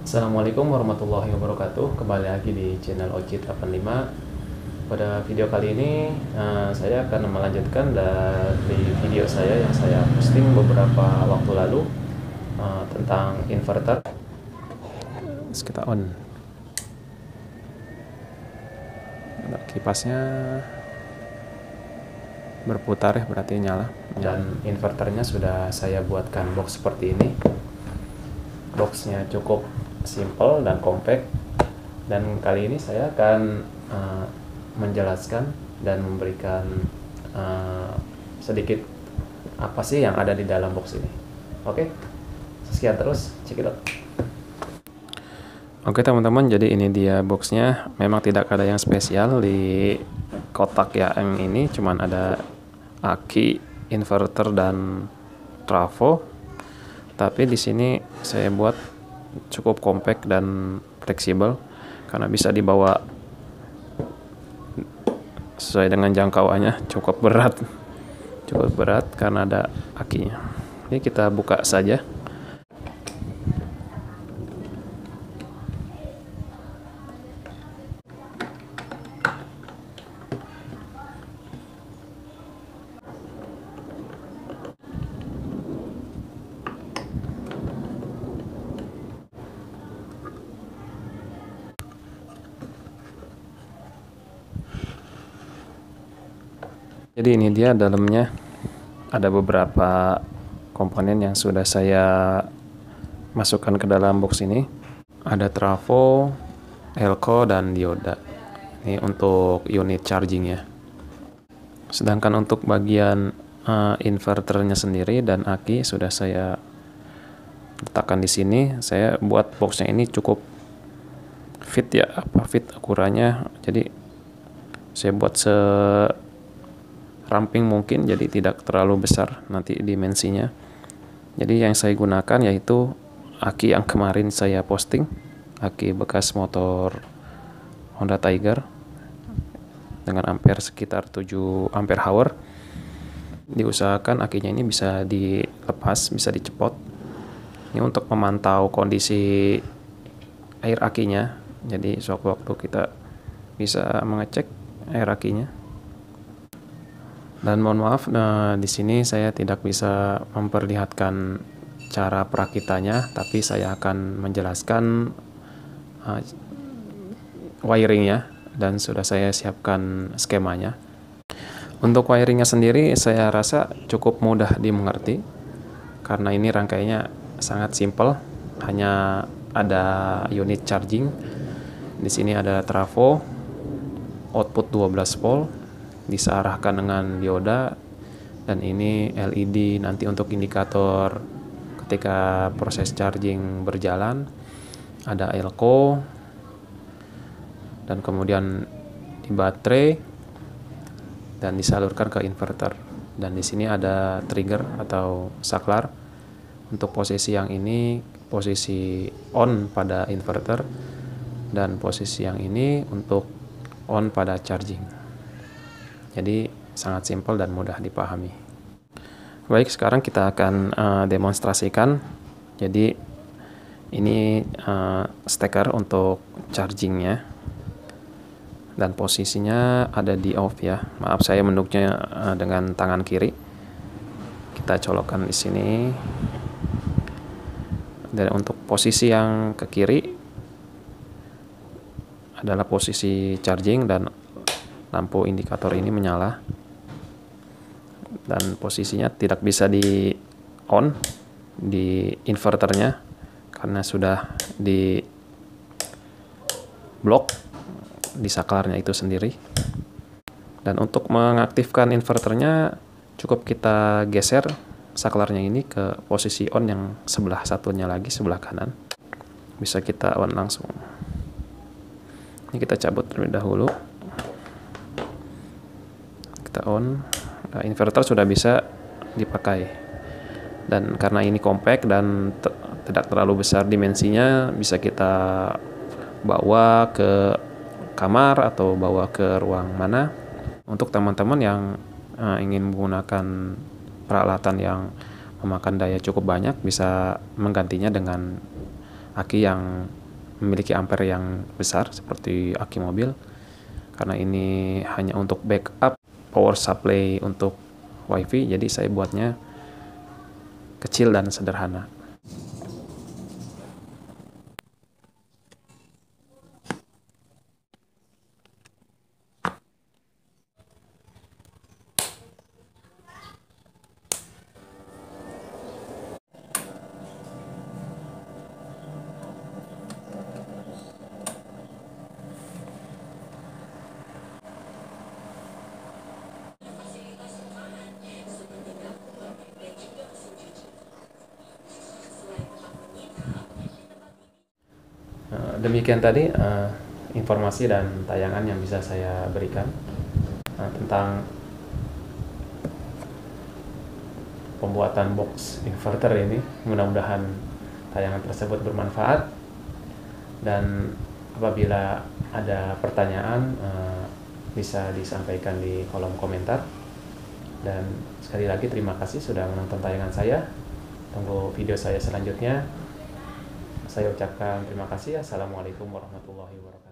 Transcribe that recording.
Assalamualaikum warahmatullahi wabarakatuh. Kembali lagi di channel Oci85. Pada video kali ini saya akan melanjutkan dari video saya yang saya posting beberapa waktu lalu tentang inverter. Kita on. Kipasnya berputar ya, berarti nyala. Dan inverternya sudah saya buatkan box seperti ini. Boxnya cukup simple dan compact, dan kali ini saya akan menjelaskan dan memberikan sedikit apa sih yang ada di dalam box ini. Oke, sekian terus, cekidot. Oke teman-teman, jadi ini dia boxnya. Memang tidak ada yang spesial di kotak ya, yang ini cuman ada aki, inverter, dan trafo. Tapi di sini saya buat cukup compact dan fleksibel karena bisa dibawa sesuai dengan jangkauannya. Cukup berat karena ada akinya. Ini kita buka saja. Jadi ini dia dalamnya, ada beberapa komponen yang sudah saya masukkan ke dalam box ini. Ada trafo, elko, dan dioda. Ini untuk unit chargingnya. Sedangkan untuk bagian inverternya sendiri dan aki sudah saya letakkan di sini. Saya buat boxnya ini cukup fit ya, fit ukurannya. Jadi saya buat ramping mungkin, jadi tidak terlalu besar nanti dimensinya. Jadi yang saya gunakan yaitu aki yang kemarin saya posting, aki bekas motor Honda Tiger dengan ampere sekitar 7 ampere hour. Diusahakan akinya ini bisa dilepas, bisa dicepot. Ini untuk memantau kondisi air akinya, jadi sewaktu-waktu kita bisa mengecek air akinya. Dan mohon maaf, di sini saya tidak bisa memperlihatkan cara perakitannya, tapi saya akan menjelaskan wiringnya, dan sudah saya siapkan skemanya. Untuk wiringnya sendiri saya rasa cukup mudah dimengerti, karena ini rangkaiannya sangat simple, hanya ada unit charging. Di sini ada trafo, output 12 volt, disearahkan dengan dioda, dan ini LED nanti untuk indikator ketika proses charging berjalan. Ada elko, dan kemudian di baterai dan disalurkan ke inverter. Dan di sini ada trigger atau saklar. Untuk posisi yang ini posisi on pada inverter, dan posisi yang ini untuk on pada charging. Jadi sangat simpel dan mudah dipahami. Baik, sekarang kita akan demonstrasikan. Jadi ini steker untuk chargingnya, dan posisinya ada di off ya. Maaf, saya menuknya dengan tangan kiri. Kita colokkan di sini. Dan untuk posisi yang ke kiri adalah posisi charging, dan lampu indikator ini menyala, dan posisinya tidak bisa di on di inverternya karena sudah di blok di saklarnya itu sendiri. Dan untuk mengaktifkan inverternya cukup kita geser saklarnya ini ke posisi on yang sebelah satunya lagi, sebelah kanan. Bisa kita on langsung. Ini kita cabut terlebih dahulu. Kita on. Nah, inverter sudah bisa dipakai, dan karena ini compact dan tidak terlalu besar dimensinya, bisa kita bawa ke kamar atau bawa ke ruang mana. Untuk teman-teman yang ingin menggunakan peralatan yang memakan daya cukup banyak, bisa menggantinya dengan aki yang memiliki ampere yang besar seperti aki mobil, karena ini hanya untuk backup power supply untuk WiFi, jadi saya buatnya kecil dan sederhana. Demikian tadi informasi dan tayangan yang bisa saya berikan tentang pembuatan box inverter ini. Mudah-mudahan tayangan tersebut bermanfaat, dan apabila ada pertanyaan bisa disampaikan di kolom komentar. Dan sekali lagi terima kasih sudah menonton tayangan saya. Tunggu video saya selanjutnya. Saya ucapkan terima kasih. Assalamualaikum warahmatullahi wabarakatuh.